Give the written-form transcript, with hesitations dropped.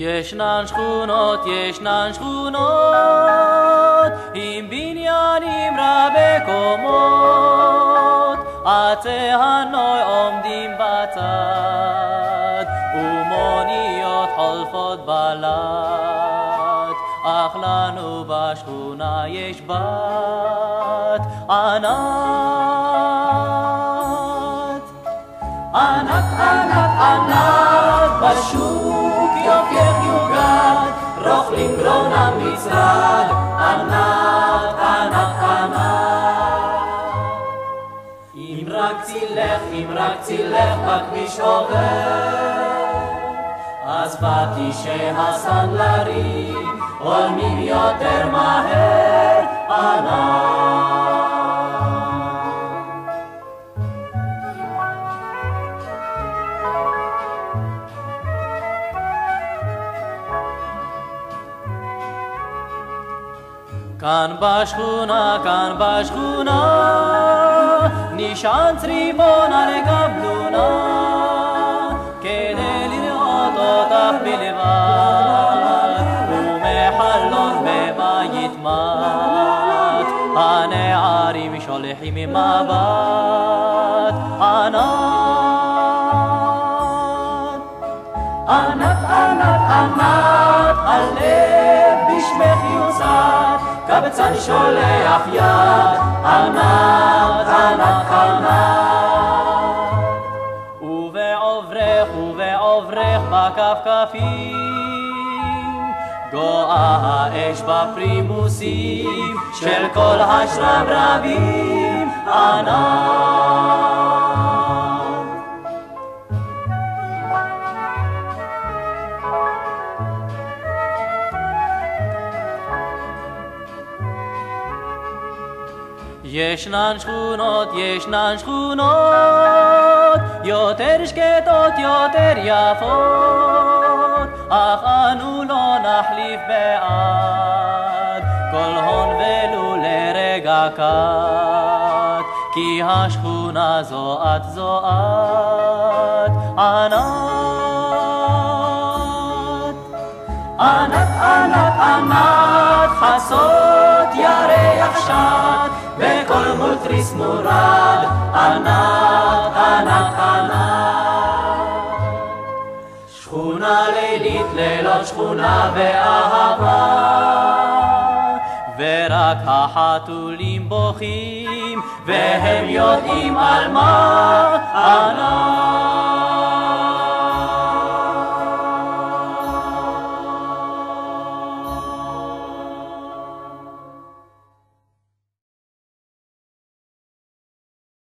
ישנן שכונות עם בניינים רבי קומות, עצי הנוי עומדים בצד ומוניות חולפות בלט, אך לנו בשכונה יש בת ענת בשוק יוקר יוגד, רוכלים גרון המשרד, ענת. אם רק צילך בכביש עובר, אז פטישי הסנדלרים עולמים יותר מהר, ענת. כאן בשכונה נשען צריפון על גבלונה, כדי לראות אותך בלבד, ומחלון בבית מת הנערים שולחים מבט, ענת, הלב בשמך יוצד, קבצן שולח יד, ענת. ובעוברך בכפכפים גואה האש בפרימוסים של כל השרברבים, ענת. ישנן שכונות יותר שקטות, יותר יפות, אך אנו לא נחליף בעד כל הון ולו לרגע קט, כי השכונה זו את, ענת, חסות ירח שד בכל מול תריס מורד, ענת. שכונה לילית, לילות שכונה באהבה, ורק החתולים בוכים והם יודעים על מה, ענת.